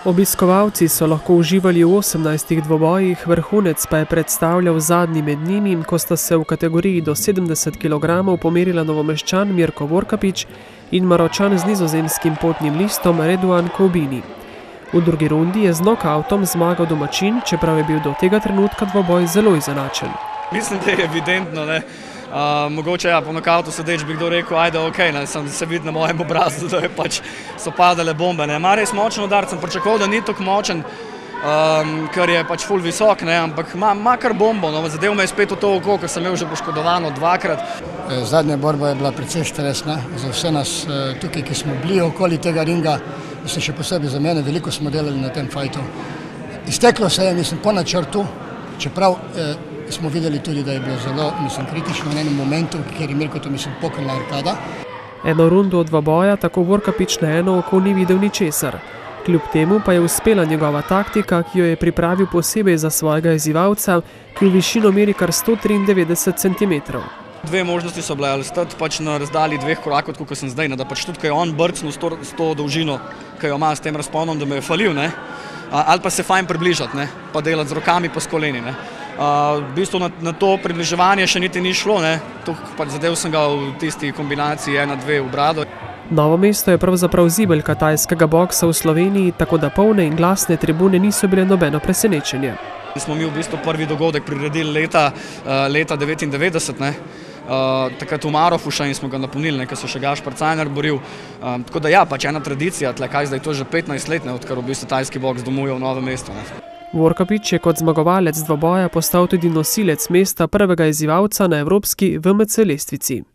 Obiskovalci so lahko uživali v 18 dvobojih, vrhunec pa je predstavljal zadnji med njimi, ko sta se v kategoriji do 70 kg pomerila Novomeščan Mirko Vorkapić in Maročan z nizozemskim potnim listom Redouan Koubini. V drugi rundi je z nokautom zmagal domačin, čeprav je bil do tega trenutka dvoboj zelo izenačen. Mislim, da je evidentno, ne. Mogoče po nokautu sedeč bi kdo rekel, ajde, okej, sem se videl na mojem obrazu, da je so padale bombe, ne. Ima res močen udarc, sem pričakoval, da ni tako močen, ker je ful visok, ne, ampak ima kar bombo, no, zadev me je spet v to oko, ker sem imel že poškodovano dvakrat. Zadnja borba je bila precej stresna za vse nas tukaj, ki smo bili okoli tega ringa, mislim še posebej za mene, veliko smo delali na tem fajtu. Izteklo se je, mislim, po načrtu, čeprav smo videli tudi, da je bilo zelo, mislim, kritično v enem momentu, ker je Mirko to, mislim, pokrila arkada. Eno rundo od dvoboja tako Vorkapić na eno oko ni videl ničesar. Kljub temu pa je uspela njegova taktika, ki jo je pripravil posebej za svojega izzivalca, ki v višino meri kar 193 cm. Dve možnosti so bile, ali stati na razdalji 2 korakov, kot sem zdaj, da tudi, ko je on brcnil s to dolžino, ki jo ima s tem razponom, da me je falil, ne, ali pa se fajn približati, ne, pa delati z rokami po koleni, ne. V bistvu na to približevanje še niti ni šlo, ne, zadev sem ga v tisti kombinaciji 1-2 v brado. Novo mesto je pravzaprav zibelka tajskega boksa v Sloveniji, tako da polne in glasne tribune niso bile nobeno presenečenje. Smo mi v bistvu prvi dogodek priredili leta 1999, ne. Takrat v Marofu še in smo ga napolnili, ker so še Gašpar Cajnar boril. Tako da ja, ena tradicija, kaj zdaj to že 15 let, odkar v bistvu tajski boks domuje v Novem mestu. Vorkapić je kot zmagovalec dvoboja postal tudi nosilec mesta prvega izzivalca na evropski VMC lestvici.